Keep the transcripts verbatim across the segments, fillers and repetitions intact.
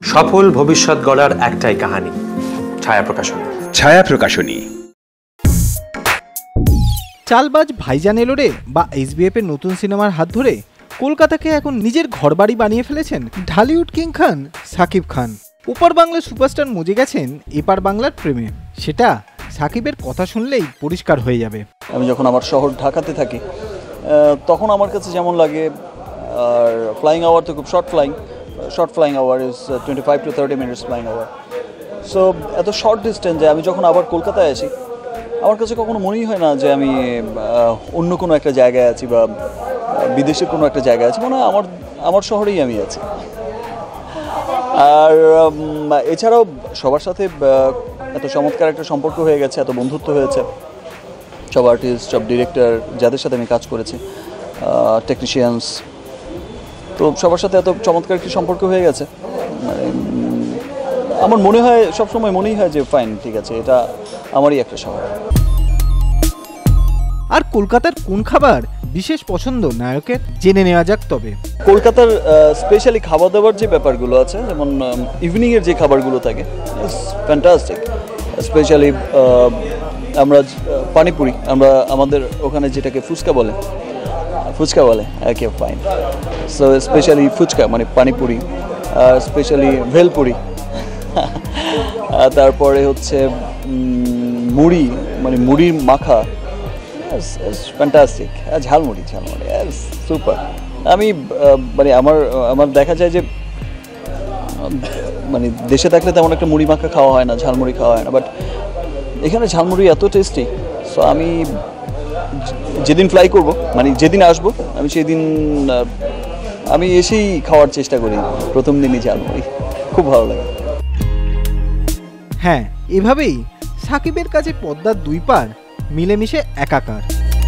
সফল ভবিষ্যৎ গড়ার একটাই কাহিনী, ছায়া প্রকাশনী। ছায়া প্রকাশনী। চালবাজ ভাইজান এলো রে বা এসবিএফ এর নতুন সিনেমার হাত ধরে কলকাতাকে এখন নিজের ঘরবাড়ি বানিয়ে ফেলেছেন ঢালিউড কিং খান সাকিব খান। ওপার বাংলার সুপারস্টার মজে গেছেন এপার বাংলার প্রেমে, সেটা সাকিবের কথা শুনলেই পরিষ্কার হয়ে যাবে। আমি যখন আমার শহর ঢাকাতে থাকি তখন আমার কাছে যেমন লাগে, আর ফ্লাইং আওয়ার তো খুব short flying short flying hour is twenty five to thirty minutes flying hour. So এত শর্ট ডিস্টেন্সে আমি যখন আবার কলকাতায় আসি আমার কাছে কখনো মনেই হয় না যে আমি অন্য কোনো একটা জায়গায় আছি বা বিদেশের কোনো একটা জায়গায় আছি, মনে হয় আমার আমার শহরেই আমি আছি। আর এছাড়াও সবার সাথে এত চমৎকার একটা সম্পর্ক হয়ে গেছে, এত বন্ধুত্ব হয়েছে, সব আর্টিস্ট, সব ডিরেক্টর যাদের সাথে আমি কাজ করেছি, টেকনিশিয়ানস, তো সবার সাথে এত চমৎকার একটি সম্পর্ক হয়ে গেছে। মানে আমার মনে হয় সবসময় মনেই হয় যে ফাইন, ঠিক আছে, এটা আমারই একটা শহর। আর কলকাতার কোন খাবার বিশেষ পছন্দ নায়কের, জেনে নেওয়া যাক। তবে কলকাতার স্পেশালি খাবার দাবার যে ব্যাপারগুলো আছে, যেমন ইভিনিংয়ের যে খাবারগুলো থাকে, ফ্যান্টাস্টিক। স্পেশালি আমরা পানিপুরি, আমরা আমাদের ওখানে যেটাকে ফুচকা বলে ফুচকা বলে okay fine. So specially phuchka মানে পানিপুরি, স্পেশালি ভেলপুরি, তারপরে হচ্ছে মুড়ি মানে মুড়ির মাখা, ফ্যান্টাস্টিক। ঝালমুড়ি ঝালমুড়ি সুপার। আমি মানে আমার আমার দেখা যায় যে মানে দেশে থাকলে তেমন একটা মুড়ি মাখা খাওয়া হয় না, ঝালমুড়ি খাওয়া হয় না, বাট এখানে ঝালমুড়ি এত টেস্টি। সো আমি যেদিন ফ্লাই করব, মানে যেদিন আসবো আমি সেদিন আমি এসেই খাওয়ার চেষ্টা করি প্রথম দিনই ঝালমুড়ি, খুব ভালো লাগে। হ্যাঁ, এভাবেই সাকিবের কাছে পদ্মার দুই পার মিলেমিশে একাকার।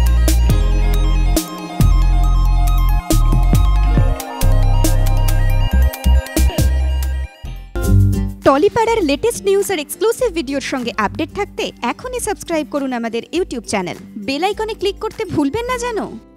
টলিপাড়ার লেটেস্ট নিউজ আর এক্সক্লুসিভ ভিডিওর সঙ্গে আপডেট থাকতে এখনই সাবস্ক্রাইব করুন আমাদের ইউটিউব চ্যানেল। বেল আইকনে ক্লিক করতে ভুলবেন না যেন।